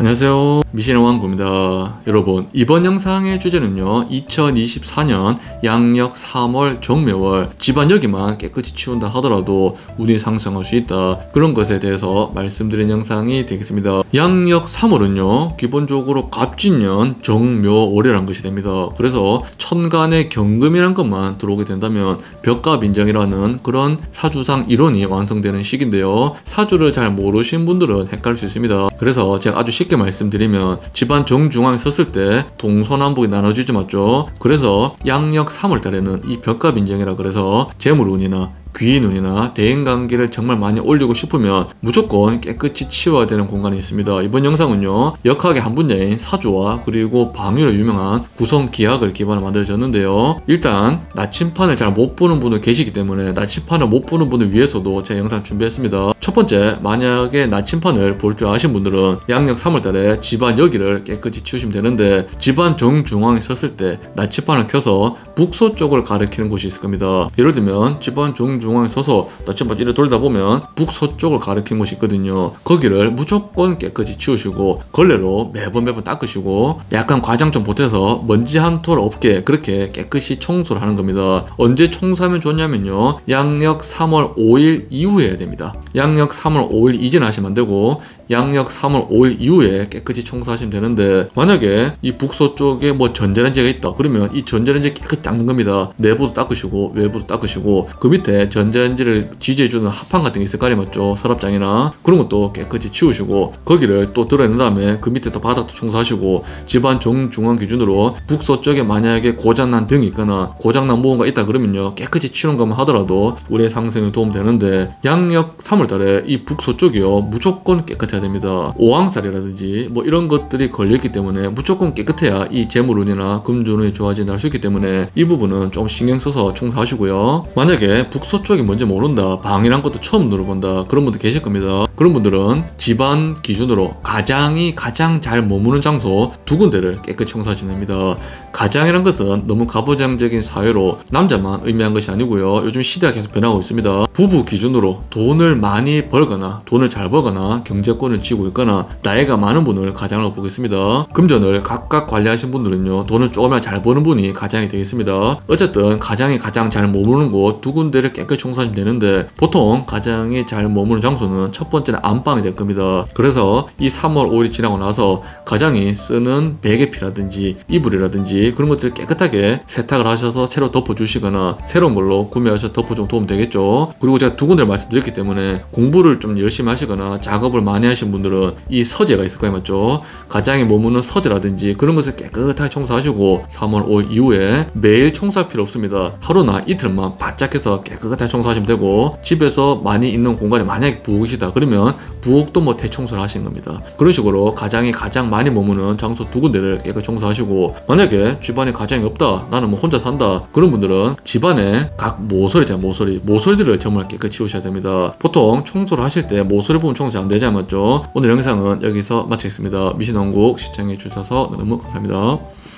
안녕하세요, 미신의 왕구입니다. 여러분, 이번 영상의 주제는요 2024년 양력 3월 정묘월 집안 여기만 깨끗이 치운다 하더라도 운이 상승할 수 있다, 그런 것에 대해서 말씀드린 영상이 되겠습니다. 양력 3월은요 기본적으로 갑진년 정묘월이라는 것이 됩니다. 그래서 천간에 경금이란 것만 들어오게 된다면 벽갑인정이라는 그런 사주상 이론이 완성되는 시기인데요, 사주를 잘 모르신 분들은 헷갈릴 수 있습니다. 그래서 제가 아주 쉽게 말씀드리면 집안 정중앙에 섰을 때 동서남북이 나눠지지 맞죠? 그래서 양력 3월 달에는 이 벽갑인정이라 그래서 재물운이나 귀인운이나 대인관계를 정말 많이 올리고 싶으면 무조건 깨끗이 치워야 되는 공간이 있습니다. 이번 영상은요 역학의 한 분야인 사주와 그리고 방위로 유명한 구성기학을 기반으로 만들어졌는데요, 일단 나침판을 잘 못 보는 분들 계시기 때문에 나침판을 못 보는 분을 위해서도 제 영상 준비했습니다. 첫 번째, 만약에 나침판을 볼 줄 아신 분들은 양력 3월달에 집안 여기를 깨끗이 치우시면 되는데, 집안 정중앙에 섰을 때 나침판을 켜서 북서쪽을 가리키는 곳이 있을 겁니다. 예를 들면 집안 정중앙에 서서 나침반 이렇게 돌다 보면 북서쪽을 가리키는 곳이 있거든요. 거기를 무조건 깨끗이 치우시고 걸레로 매번 닦으시고 약간 과장 좀 보태서 먼지 한 톨 없게 그렇게 깨끗이 청소를 하는 겁니다. 언제 청소하면 좋냐면요 양력 3월 5일 이후에 해야 됩니다. 양력 3월 5일 이전에 하시면 안 되고 양력 3월 5일 이후에 깨끗이 청소하시면 되는데, 만약에 이 북서쪽에 뭐 전자레인지가 있다 그러면 이 전자레인지 깨끗이 닦는 겁니다. 내부도 닦으시고 외부도 닦으시고 그 밑에 전자레인지를 지지해주는 합판 같은 게 있을 거 아니에요, 맞죠? 서랍장이나 그런 것도 깨끗이 치우시고 거기를 또 들어있는 다음에 그 밑에 또 바닥도 청소하시고, 집안 정중앙 기준으로 북서쪽에 만약에 고장난 등이 있거나 고장난 무언가 있다 그러면요 깨끗이 치우는 것만 하더라도 운의 상승에 도움되는데, 양력 3월달에 이 북서쪽이요 무조건 깨끗해야 됩니다. 오왕살이라든지 뭐 이런 것들이 걸려있기 때문에 무조건 깨끗해야 이 재물운이나 금전운이 좋아지는 날 수 있기 때문에 이 부분은 좀 신경 써서 청소하시고요. 만약에 북서쪽이 뭔지 모른다, 방이란 것도 처음 들어본다 그런 분들 계실 겁니다. 그런 분들은 집안 기준으로 가장 잘 머무는 장소 두 군데를 깨끗이 청소하시면 됩니다. 가장이란 것은 너무 가부장적인 사회로 남자만 의미한 것이 아니고요, 요즘 시대가 계속 변하고 있습니다. 부부 기준으로 돈을 많이 벌거나 돈을 잘 벌거나 경제권을 쥐고 있거나 나이가 많은 분을 가장으로 보겠습니다. 금전을 각각 관리하신 분들은요 돈을 조금이나 잘 버는 분이 가장이 되겠습니다. 어쨌든 가장이 가장 잘 머무는 곳 두 군데를 깨끗이 청소하시면 되는데, 보통 가장이 잘 머무는 장소는 첫 번째는 안방이 될 겁니다. 그래서 이 3월 5일이 지나고 나서 가장이 쓰는 베개피라든지 이불이라든지 그런 것들을 깨끗하게 세탁을 하셔서 새로 덮어주시거나 새로운 걸로 구매하셔서 덮어주면 도움 되겠죠. 그리고 제가 두 군데를 말씀드렸기 때문에 공부를 좀 열심히 하시거나 작업을 많이 하신 분들은 이 서재가 있을 거예요, 맞죠? 가장이 머무는 서재라든지 그런 것을 깨끗하게 청소하시고 3월 5일 이후에 매일 청소할 필요 없습니다. 하루나 이틀만 바짝 해서 깨끗하게 청소하시면 되고, 집에서 많이 있는 공간에 만약에 부엌이시다 그러면 부엌도 뭐 대청소를 하시는 겁니다. 그런 식으로 가장이 가장 많이 머무는 장소 두 군데를 깨끗이 청소하시고, 만약에 집안에 가장이 없다, 나는 뭐 혼자 산다 그런 분들은 집안에 각 모서리잖아요, 모서리들을 정말 깨끗이 치우셔야 됩니다. 보통 청소를 하실 때 모서리 부분 청소 잘 안 되지 않았죠? 오늘 영상은 여기서 마치겠습니다. 미신왕국 시청해 주셔서 너무 감사합니다.